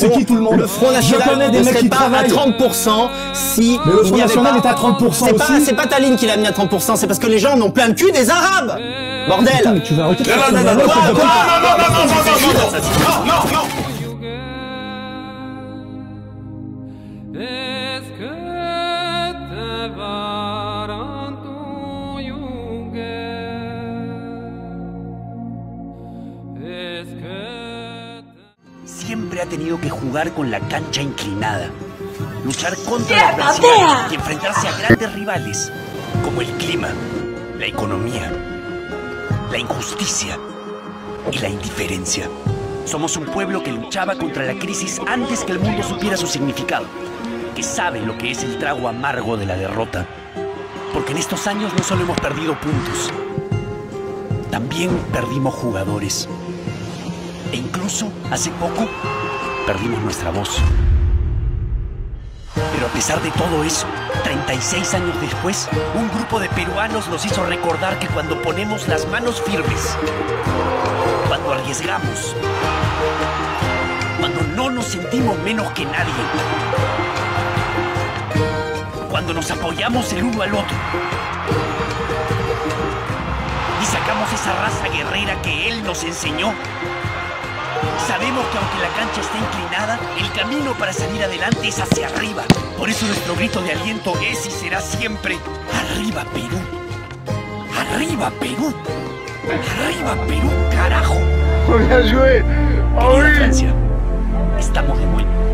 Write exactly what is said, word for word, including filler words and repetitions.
c'est qui tout le monde? Le Front National ne serait pas à trente pour cent si... Mais le Front National est à trente pour cent aussi. C'est pas ta ligne qui l'a mis à trente pour cent, c'est parce que les gens en ont plein le cul des Arabes. Bordel. Mais tu vas arrêter de Non, faire non, ça. non, non, Quoi, non, non, quoi non, non, non, non, non, non, non, non. Siempre ha tenido que jugar con la cancha inclinada, luchar contra la adversidad y enfrentarse a grandes rivales, como el clima, la economía, la injusticia y la indiferencia. Somos un pueblo que luchaba contra la crisis antes que el mundo supiera su significado, que sabe lo que es el trago amargo de la derrota, porque en estos años no solo hemos perdido puntos, también perdimos jugadores. E incluso, hace poco, perdimos nuestra voz. Pero a pesar de todo eso, treinta y seis años después, un grupo de peruanos nos hizo recordar que cuando ponemos las manos firmes, cuando arriesgamos, cuando no nos sentimos menos que nadie, cuando nos apoyamos el uno al otro y sacamos esa raza guerrera que él nos enseñó, sabemos que aunque la cancha esté inclinada, el camino para salir adelante es hacia arriba. Por eso nuestro grito de aliento es y será siempre: ¡Arriba, Perú! ¡Arriba, Perú! ¡Arriba, Perú, carajo! Querida Francia, estamos de vuelta.